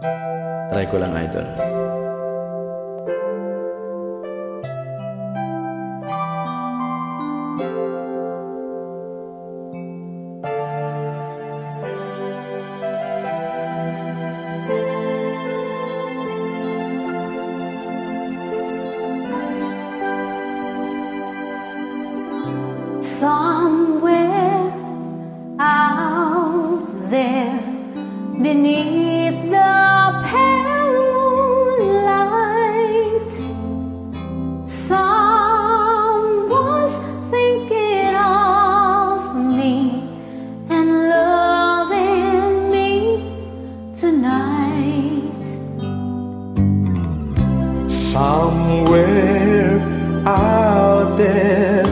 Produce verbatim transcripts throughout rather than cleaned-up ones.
Try ko lang, idol. Somewhere out there, beneath the pale moonlight, someone's thinking of me and loving me tonight. Somewhere out there,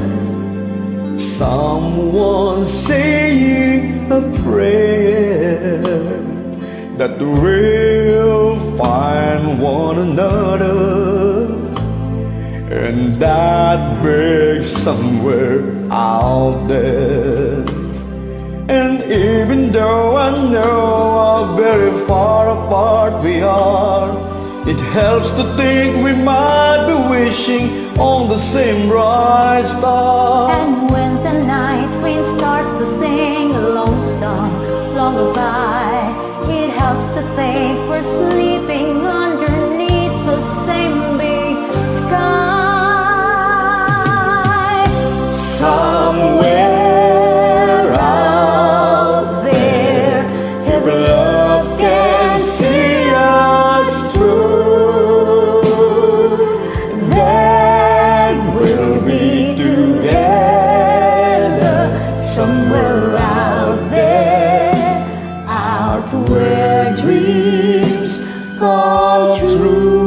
someone saying a prayer that we'll find one another, and that big somewhere out there. And even though I know how very far apart we are, it helps to think we might be wishing on the same bright star. And when the night wind starts to sing a lonesome lullaby, it helps to think we're sleeping underneath the same big sky. Somewhere out there, every love can see us through. Then we'll be together somewhere out there, out where dreams come true.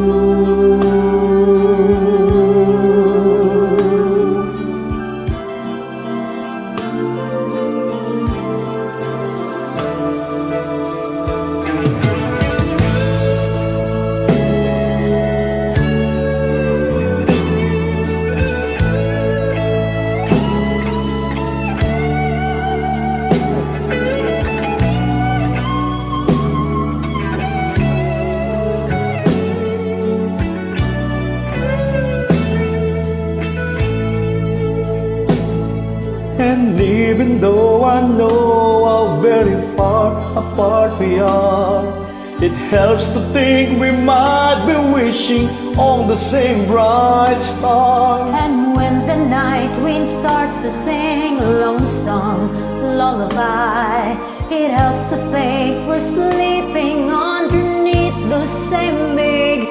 And even though I know how very far apart we are, it helps to think we might be wishing on the same bright star. And when the night wind starts to sing a lonesome lullaby, it helps to think we're sleeping underneath the same big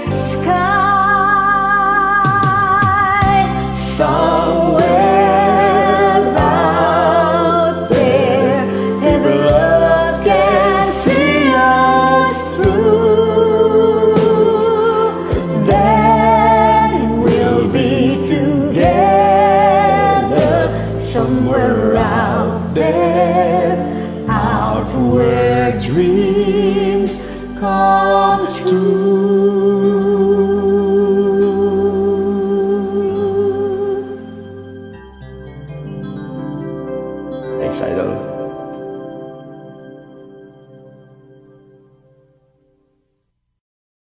sky. Somewhere out there, every love can see us through. Then we'll be together somewhere out there, out where dreams come true.